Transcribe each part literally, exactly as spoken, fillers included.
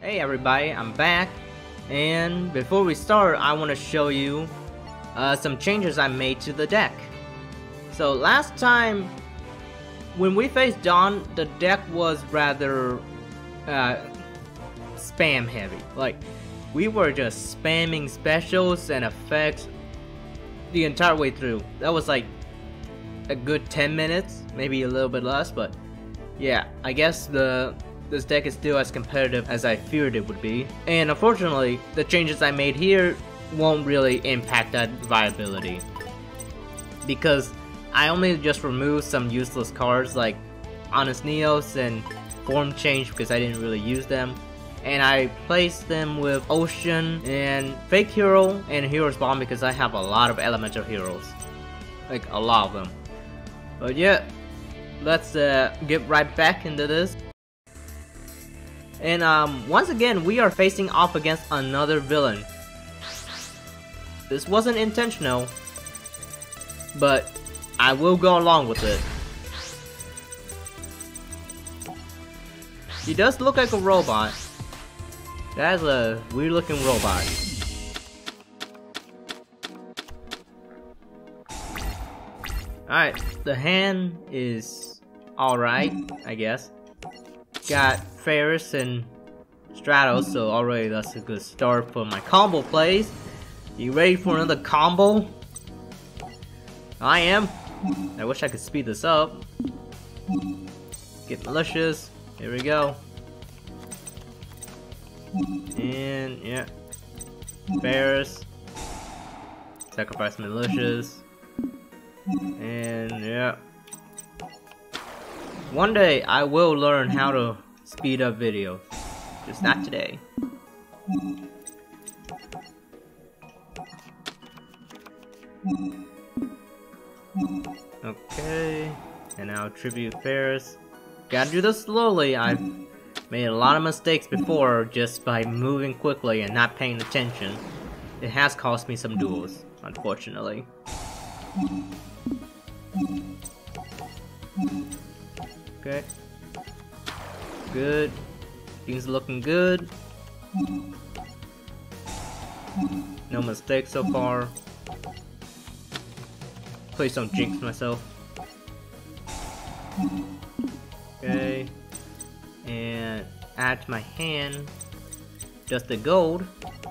Hey everybody, I'm back, and before we start, I want to show you uh, some changes I made to the deck. So last time, when we faced Dawn, the deck was rather uh, spam heavy. Like, we were just spamming specials and effects the entire way through. That was like a good ten minutes, maybe a little bit less, but yeah, I guess the this deck is still as competitive as I feared it would be. And unfortunately, the changes I made here won't really impact that viability, because I only just removed some useless cards like Honest Neos and Form Change because I didn't really use them, and I placed them with Ocean and Fake Hero and Hero's Bomb because I have a lot of elemental heroes, like a lot of them. But yeah, let's uh, get right back into this. And um, once again, we are facing off against another villain. This wasn't intentional, but I will go along with it. He does look like a robot. That is a weird looking robot. Alright, the hand is alright, I guess. Got Ferris and Stratos, so already that's a good start for my combo plays. You ready for another combo? I am. I wish I could speed this up. Get Malicious. Here we go. And yeah. Ferris. Sacrifice Malicious. And yeah. One day I will learn how to speed up videos. Just not today. Okay. And now Tribute Ferris. Gotta do this slowly. I've made a lot of mistakes before just by moving quickly and not paying attention. It has cost me some duels, unfortunately. Okay. Good. Things looking good. No mistakes so far. Please don't jinx myself. Okay. And add to my hand just the gold.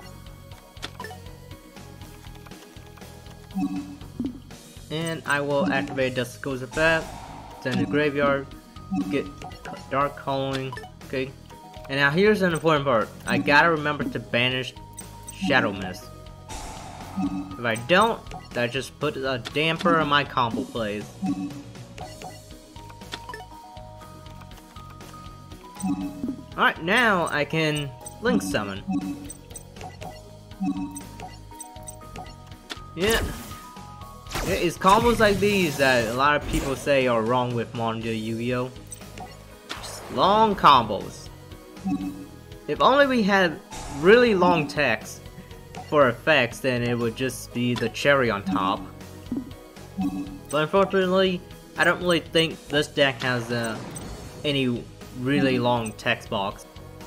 And I will activate the Skull's effect. Send the graveyard. Get Dark Calling. Okay. And now here's an important part. I gotta remember to banish Shadow Mist. If I don't, that just put a damper on my combo plays. Alright, now I can Link Summon. Yeah. It's combos like these that a lot of people say are wrong with modern day Yu-Gi-Oh! Just long combos. If only we had really long text for effects, then it would just be the cherry on top. But unfortunately, I don't really think this deck has uh, any really long text box.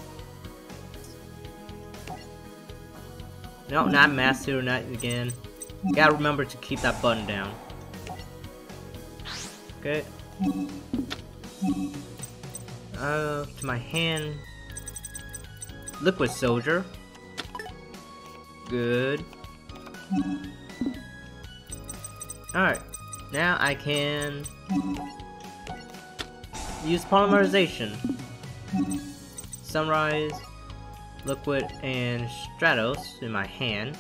No, not Master Knight again. Gotta remember to keep that button down. Okay. Uh, to my hand. Liquid Soldier. Good. Alright. Now I can use Polymerization. Sunrise, Liquid, and Stratos in my hand.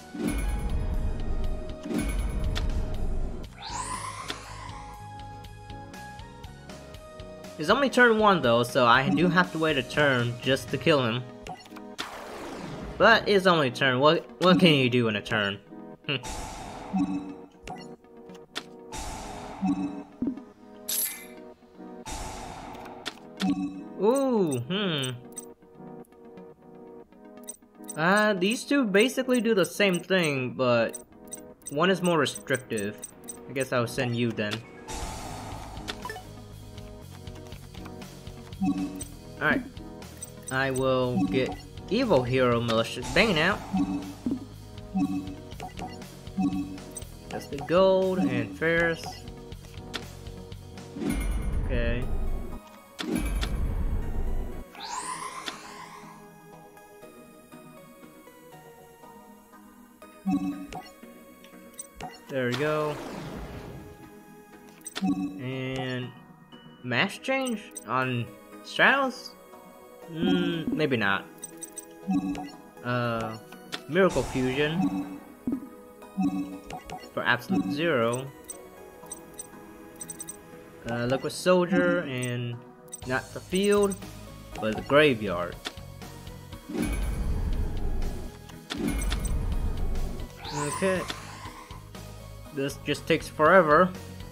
It's only turn one though, so I do have to wait a turn just to kill him. But it's only a turn. What what can you do in a turn? Hmm. Ooh, hmm. Uh, these two basically do the same thing, but one is more restrictive. I guess I'll send you then. Alright. I will get Evil Hero Malicious Bane out. That's the gold and Ferris. Okay. There we go. And mash change on Stratos? Mm, maybe not. Uh, Miracle Fusion for Absolute Zero. Uh, Liquid Soldier and not the field, but the graveyard. Okay. This just takes forever.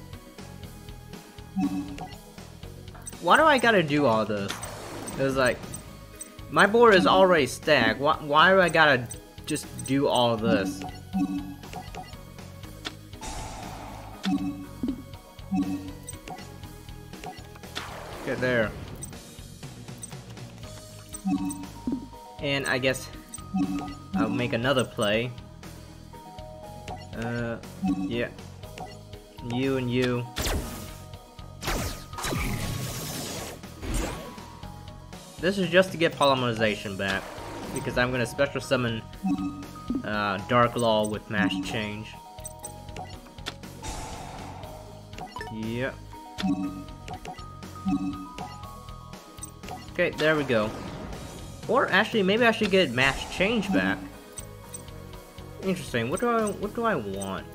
Why do I gotta do all this? It's like, my board is already stacked. Why, why do I gotta just do all this? Get there. And I guess I'll make another play. Uh, yeah. You and you. This is just to get polymerization back, because I'm gonna special summon uh, Dark Law with Mash Change. Yep. Okay, there we go. Or actually, maybe I should get Mash Change back. Interesting. What do I what do I want?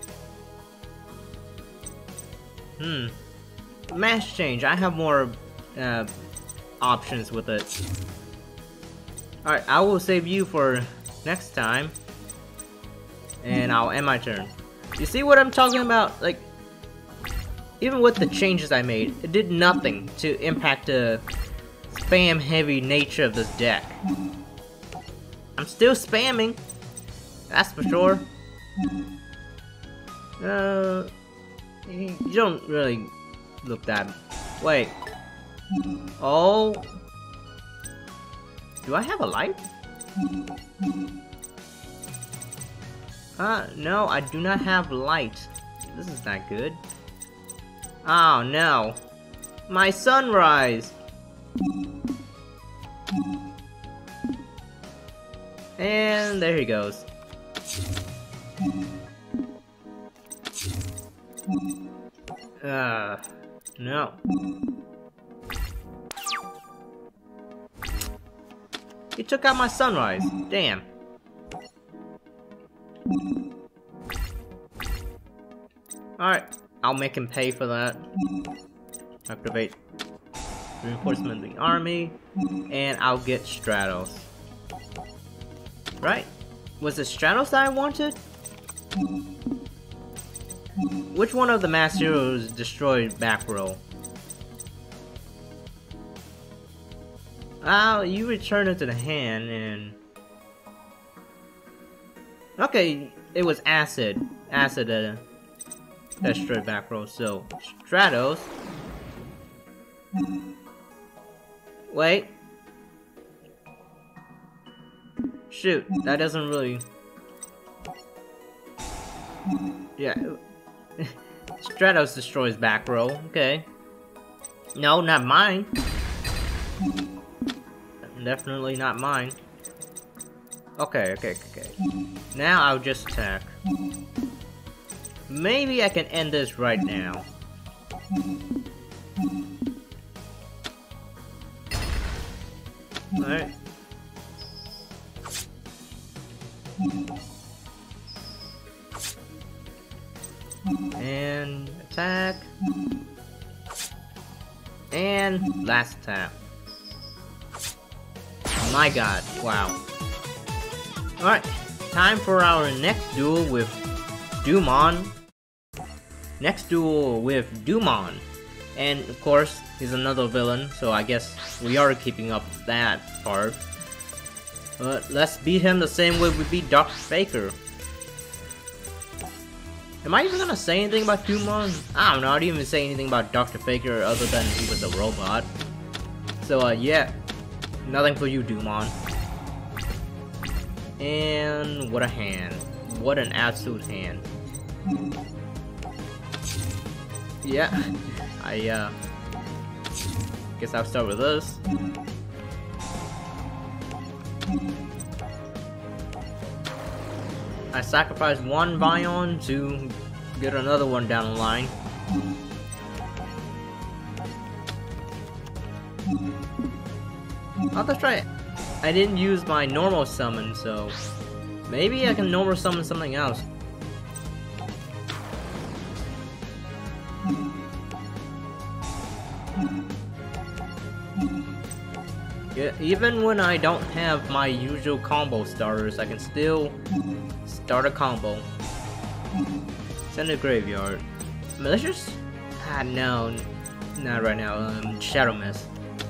Hmm. Mash Change. I have more uh, options with it. Alright, I will save you for next time. And I'll end my turn. You see what I'm talking about? Like, even with the changes I made, it did nothing to impact the spam heavy nature of this deck. I'm still spamming. That's for sure. Uh, you don't really look that. Wait. Oh. Do I have a light? Uh, no, I do not have light. This is not good. Oh no. My sunrise! And there he goes. Uh, no. He took out my sunrise. Damn. Alright, I'll make him pay for that. Activate reinforcement of the army, and I'll get Stratos. Right? Was it Stratos that I wanted? Which one of the mass heroes destroyed back row? Ah, you return it to the hand and... Okay, it was Acid. Acid that destroyed back row, so Stratos. Wait. Shoot, that doesn't really... Yeah. Stratos destroys back row, okay. No, not mine. Definitely not mine. Okay, okay, okay. Now I'll just attack. Maybe I can end this right now. Alright. And attack. And last tap. My god, wow. Alright, time for our next duel with Dumon. Next duel with Dumon. And of course, he's another villain, so I guess we are keeping up that part. But let's beat him the same way we beat Doctor Faker. Am I even gonna say anything about Dumon? I don't know, I didn't even say anything about Doctor Faker other than he was a robot. So uh, yeah. Nothing for you, Dumon. And what a hand. What an absolute hand. Yeah, I uh guess I'll start with this. I sacrificed one Vion to get another one down the line. Oh, that's right. I didn't use my normal summon, so maybe I can normal summon something else. Yeah, even when I don't have my usual combo starters, I can still start a combo. Send a graveyard. Malicious? Ah, no. Not right now. Um, Shadow Mist.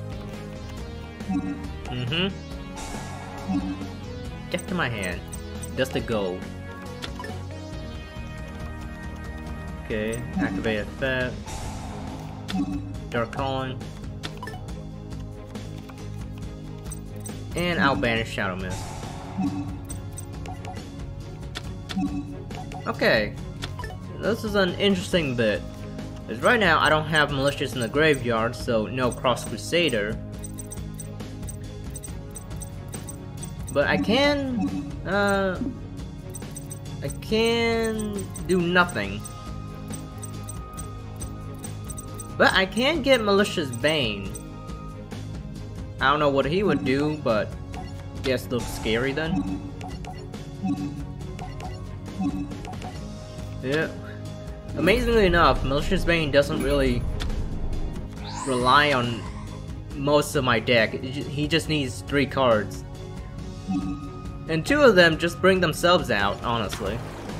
Mm-hmm. Get to my hand. Just a gold. Okay, activate effect. Dark Calling. And I'll banish Shadow Mist. Okay. This is an interesting bit. Because right now I don't have Malicious in the graveyard, so no Cross Crusader. But I can, uh, I can do nothing. But I can get Malicious Bane. I don't know what he would do, but I guess looks scary then. Yeah. Amazingly enough, Malicious Bane doesn't really rely on most of my deck. He just needs three cards. And two of them just bring themselves out, honestly.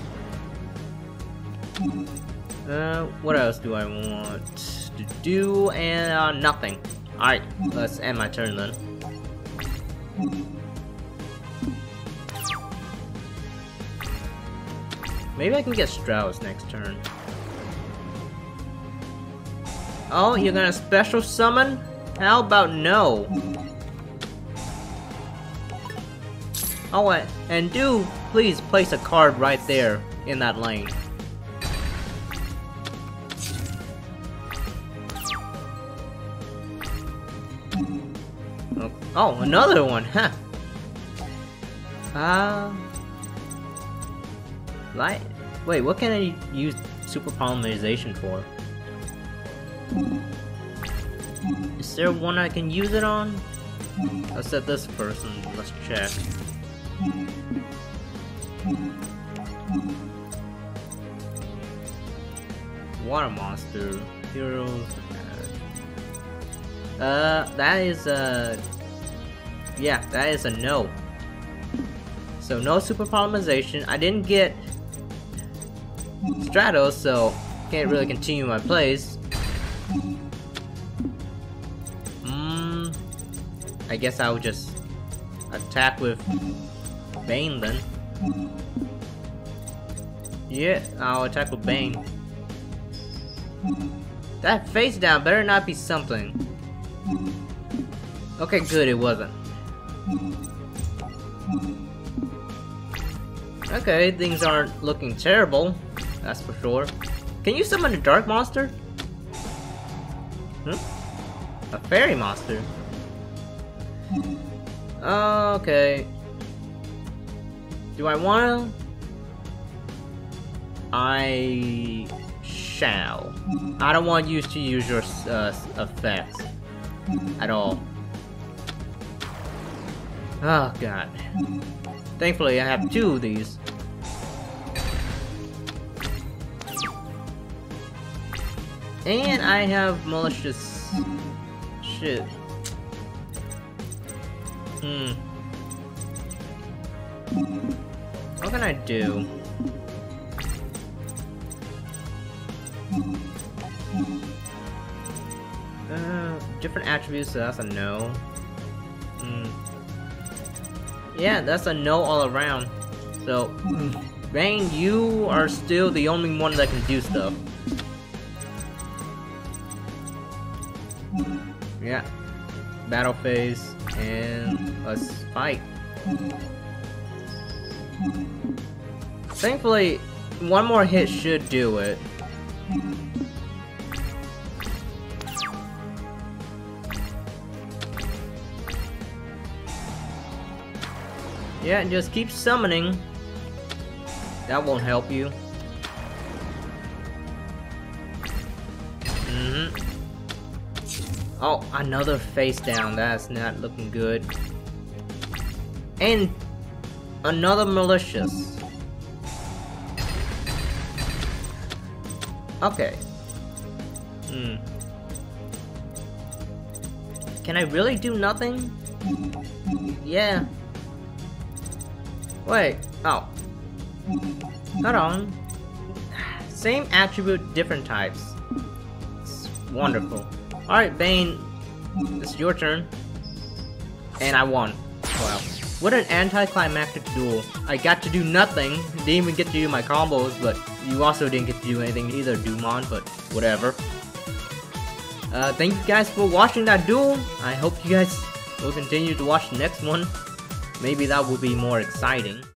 Uh, what else do I want to do? And uh, nothing. Alright, let's end my turn then. Maybe I can get Strauss next turn. Oh, you're gonna special summon? How about no? Oh, wait, and do please place a card right there in that lane. Oh, oh another one, huh? Uh, light. Wait, what can I use super polymerization for? Is there one I can use it on? I'll set this first and let's check. Water monster, heroes. Uh, that is a. Yeah, that is a no. So no super polymerization. I didn't get Stratos, so can't really continue my plays. Hmm. I guess I would just attack with Bane then. Yeah, I'll attack with Bane. That face down better not be something. Okay, good, it wasn't. Okay, things aren't looking terrible, that's for sure. Can you summon a dark monster? Hmm? A fairy monster? Okay. Do I wanna? I shall. I don't want you to use your uh, effects at all. Oh god. Thankfully I have two of these. And I have malicious shit. Hmm. What can I do? Uh, different attributes, so that's a no. Hmm. Yeah, that's a no all around. So, Bane, you are still the only one that can do stuff. Yeah. Battle phase, and let's fight. Thankfully, one more hit should do it. Yeah, just keep summoning. That won't help you. Mm-hmm. Oh, another face down. That's not looking good. And another malicious. Okay. Hmm. Can I really do nothing? Yeah. Wait. Oh. Hold on. Same attribute, different types. It's wonderful. Alright, Bane. It's your turn. And I won. Wow. What an anticlimactic duel. I got to do nothing. Didn't even get to do my combos, but you also didn't get to do anything either, Dumon, but whatever. Uh, thank you guys for watching that duel. I hope you guys will continue to watch the next one. Maybe that will be more exciting.